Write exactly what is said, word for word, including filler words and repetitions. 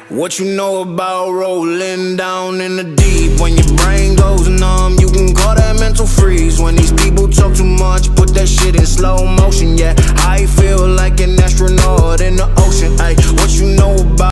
What you know about rolling down in the deep? When your brain goes numb, you can call that mental freeze. When these people talk too much, put that shit in slow motion. Yeah, I feel